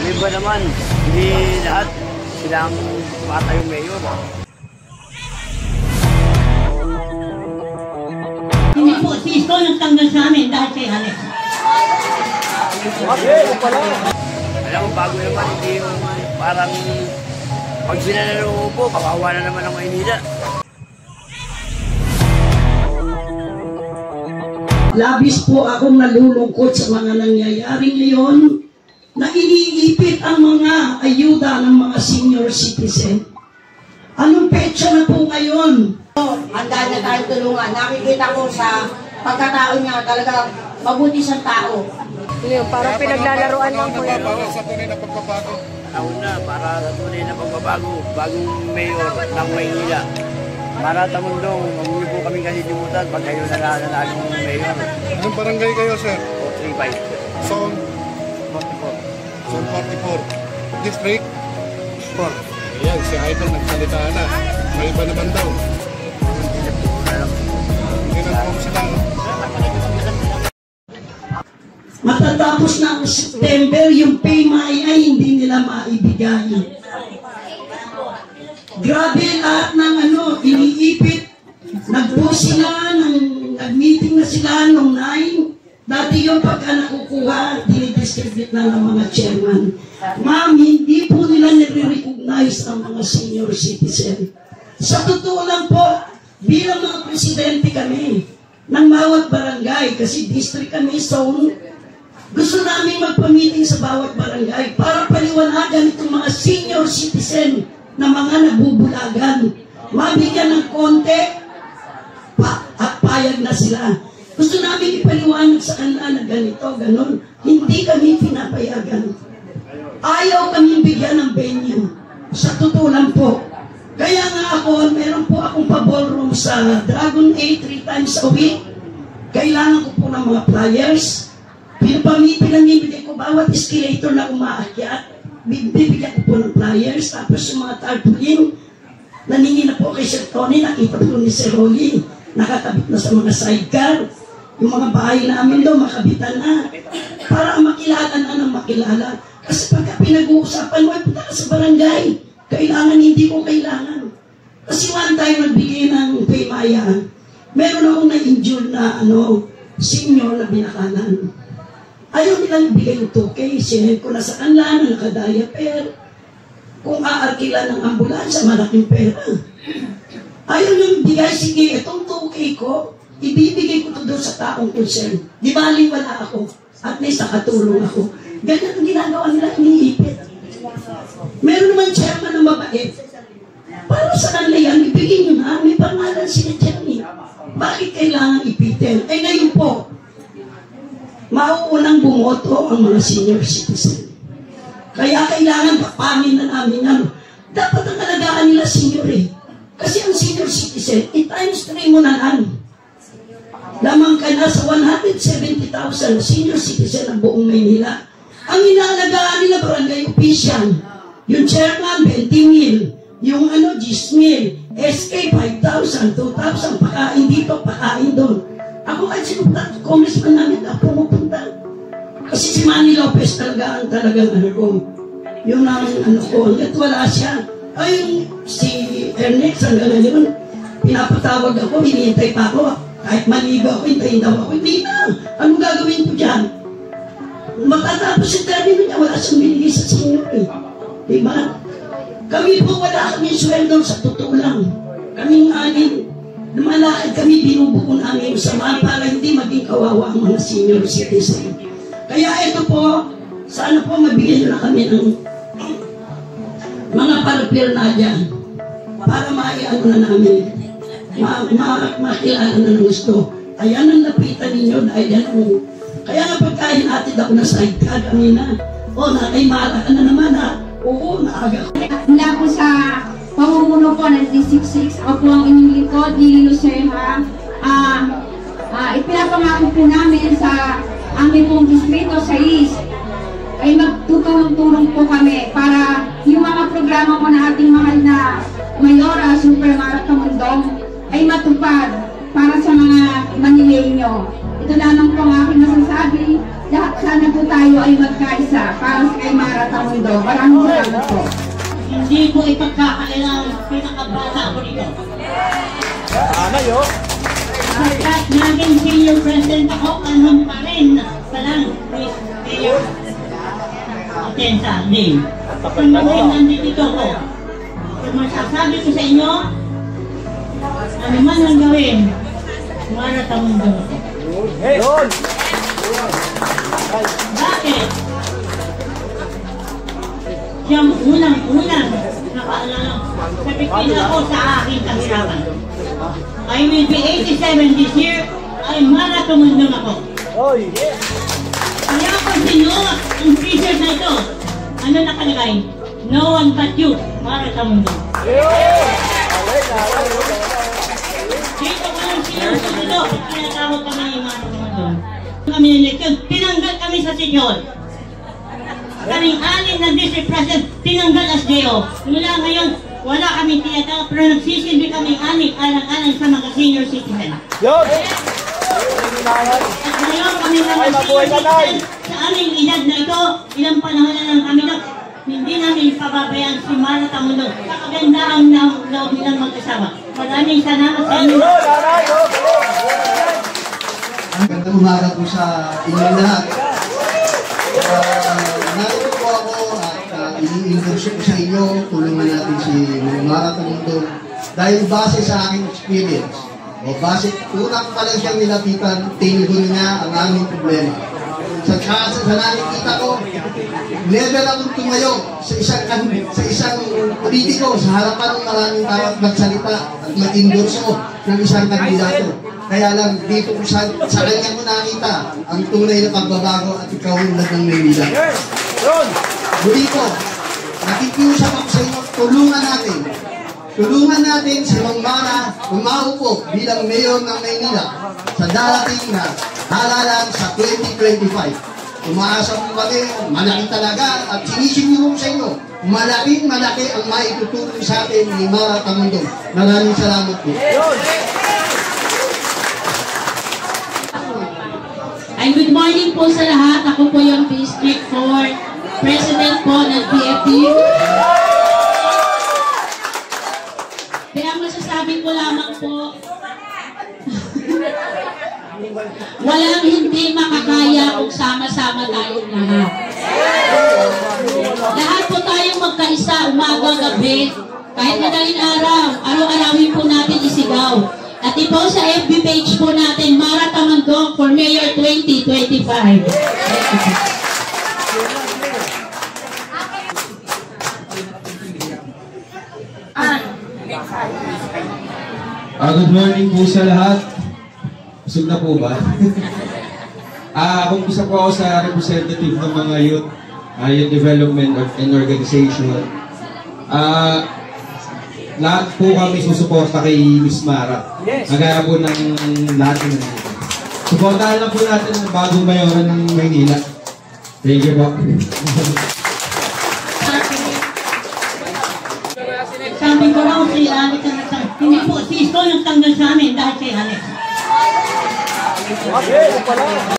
Iba naman, hindi lahat silang mata yung mayor. Hindi po, si Isko nagtanggal sa amin dahil kay Alex. Alam mo, bago naman, hindi yung parang pag sinanalo po, kawawa na naman ang Maynila. Labis po akong nalulungkot sa mga nangyayari ngayon na iniipit ang mga ayuda ng mga senior citizen. Anong petsa na po ngayon? Handa na tayong tulungan. Nakikita ko sa pagkatao niya talaga mabuti siyang tao. Parang pinaglalaroan lang po yan. Sa tunay na pagbabago. Taon na, para sa tunay na pagbabago, bagong mayor ng Maynila. Para tamundong, huwag po kami kalilimutan pag kayo nanalo ng mayor. Anong barangay kayo, sir? 35. Zone 44. Zone 44. District? 4. Ayan, si Idol nagsalita na. May iba naman daw. Hindi na po sila, no? Matatapos na ang September, yung PMI ay hindi nila maibigay. Grabe lahat ng iniipit. Nag-post sila, nag-meeting na sila nung 9. Dati yung pagka nakukuha, dinidistribute na ng mga chairman. Ma'am, hindi po nila nire-recognize ang mga senior citizen. Sa totoo lang po, bilang mga presidente kami ng bawat barangay, kasi district kami, zone, gusto namin magpa-meeting sa bawat barangay para paliwanagan itong mga senior citizen na mga nabubulagan. Mabigyan ng konti at payag na sila. Gusto namin ipaliwanag sa kanila na ganito, ganon. Hindi kami pinapayagan. Ayaw kami bigyan ng venue. Sa totoo lang po. Kaya nga ako, meron po akong pa-ballroom sa Dragon 8 3 times a week. Kailangan ko po ng mga flyers. Pinamimigay ko bawat escalator na umaakyat. Bibigyan ko po ng flyers. Tapos yung mga tarpaulin, naningi na po kay Sir Tony, nakita po ni Sir Rolly, nakakabit na sa mga sidecar. Yung mga bahay namin daw, makabitan na. Para makilala na ng makilala. Kasi pagka pinag-uusapan mo, punta ka sa barangay. Kailangan, hindi ko kailangan. Kasi one time nagbigay ng paymaya, meron akong na-injure na senior na binakalan. Ayaw nilang ibigay yung 2K, sinend ko na sa kanila na nakadiaper. Kung aarkila ng ambulansya, malaking pera. Ayaw nilang ibigay, sige, itong 2K ko, ibibigay ko to doon sa taong concern. Di bali wala ako, at least nakatulong ako. Ganyan ang ginagawa nila, iniipit. Meron naman chairman ng mabait. Para sa kanila yan, ibigay nyo na, may pangalan sila chairman. Bakit kailangan ipitin? Eh ngayon po, mauunang bumoto ang mga senior citizen. Kaya kailangan papangin na namin yan. Dapat ang alagaan nila senior eh. Kasi ang senior citizen, times 3 mo na lang. Lamang ka na sa 170,000 senior citizen ng buong Maynila. Ang inaalagaan nila barangay official. Yung chairman, 20,000. Yung 10,000. SK, 5,000, 2,000. Pakain dito, pakain doon. Ako kahit sinupunta, congressman namin na pumupunta. Kasi si Manny Lopez talaga ang talagang ko. Yung ko, hanggat wala siya. Ay, si Ernest, hanggang ngayon, pinapatawag ako, hinihintay pa ako. Kahit maligo ako, hintayin daw ako. Hindi na. Anong gagawin ko dyan? Matatapos yung termino niya, wala siyang binigay sa senior eh. Diba? Kami po wala kami sweldo sa totoo lang. Kaming anin, lumalakad kami, binubuo namin yung samahan para hindi maging kawawa ang mga senior citizen. Kaya ito po, sana po mabigyan nyo na kami ng mga parapir na dyan para maiano na namin, makilala na ng gusto. Ayan ang napitan ninyo dahil yan mo. Kaya nga pagkain natin ako na sidecar kami na. O, nakay Mara ka na naman ha. Oo, naaga ko. Mula po sa pamumuno po ng D66, ako po ang inyong likod, Lili Lucerna. Ipinapangako po namin sa aming pong distrito sa East ay magtutulong-tulong po kami para yung mga programa po na ating mahal na Mayora, Super Mara Tamundong ay matupad para sa mga Manileño. Ito lamang po ang aking masasabi. lahat sana po tayo ay magkaisa para sa kay Mara Tamundo. Maraming salamat po. Hindi ko ipagkakailang pinakabata ako dito. Pagkat naging senior president ako, anong pa rin palang Mayor Atensa Lim. Kung ngayon nandito ko, kung masasabi ko sa inyo, ano man ang gawin, Mara Tamundo. Bakit? Siyang unang nakaalala, sabihin ako sa aking kahirapan. I will be 87 this year, ay Mara Tamundo ako. Kaya ako sinuot ang t-shirt na ito. Ano nakalagay? No one but you, Mara Tamundo. Dito ko lang sinusulo, pinatawag kami ni Mara Tamundo. Kami ng eleksyon, tinanggal kami sa Sikol. Kaming anin na district president, tinanggal as JO. Mula ngayon, wala kami tinatawag, pero nagsisilbi kami anin, alang-alang sa mga senior citizen. At ngayon kami mga senior citizen, sa aming edad na ito, ilang panahon na lang kami doon, hindi namin pababayaan si Mara Tamundo sa kagandahan ng loob nilang mag-asawa. Maraming salamat sa inyo. Magandang umaga po sa inyong lahat. Narito po ako at ini-endorse ko sa inyo, tulungan natin si Mara Tamundo dahil base sa aking experience o base unang pa lang siyang nilapitan, tinigol niya ang aming problema. Sa nakikita ko, never akong tumayo sa isang politiko sa harapan ng maraming tao at magsalita at mag-endorse ko ng isang kandidato. Kaya lang, dito ko sa kanya ko nakita ang tunay na pagbabago at ikaunlad ng Maynila. Muli po, nakikiusap ako sa inyo, tulungan natin si Mang Mara umaupo bilang mayor ng Maynila sa darating na halalan sa 2025. Umaasa po kami, malaki talaga at sinisiguro sa inyo, malaki ang maitutulong sa atin ni Mara Tamundo. Maraming salamat po. Ay, good morning po sa lahat. Ako po yung District 4 President po ng PFDU. Kaya masasabi ko lamang po, walang hindi makakaya kung sama-sama tayong lahat. Lahat po tayong magkaisa, umaga, gabi, kahit madaling araw, araw-arawin po natin isigaw. At ipo sa FB page po natin, Mara Tamundo for Mayor 2025. Good morning po sa lahat. Busog na po ba? Kung isa po ako sa representative ng mga youth development and organization. Lahat po kami susuporta kay Miss Mara. Nagaya po ng lahat ng nandito. Suportahan lang po natin ang bagong mayoran ng Maynila. Thank you po. Sabi ko raw si Alex ang nagtanggal. Hindi po, si Isko nagtanggal sa amin dahil kay Alex.